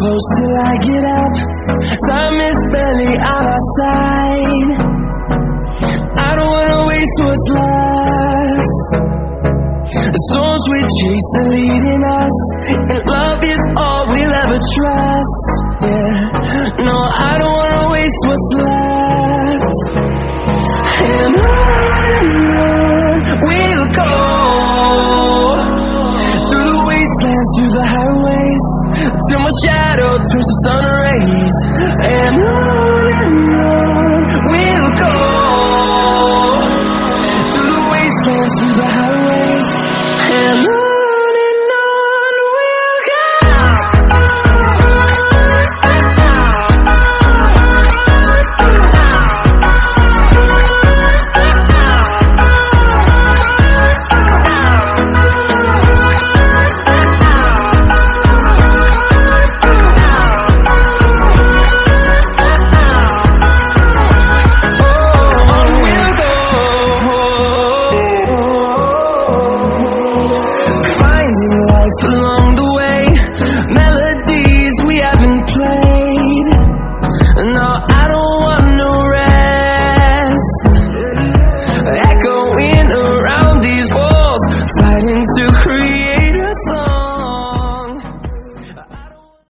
close till I get up. Time is barely on our side. I don't wanna waste what's left. The storms we chase are leading us, and love is all we'll ever trust. Yeah, no, I don't wanna waste what's left. And on we'll go, through the wastelands, through the highways, till my shadow turns to sun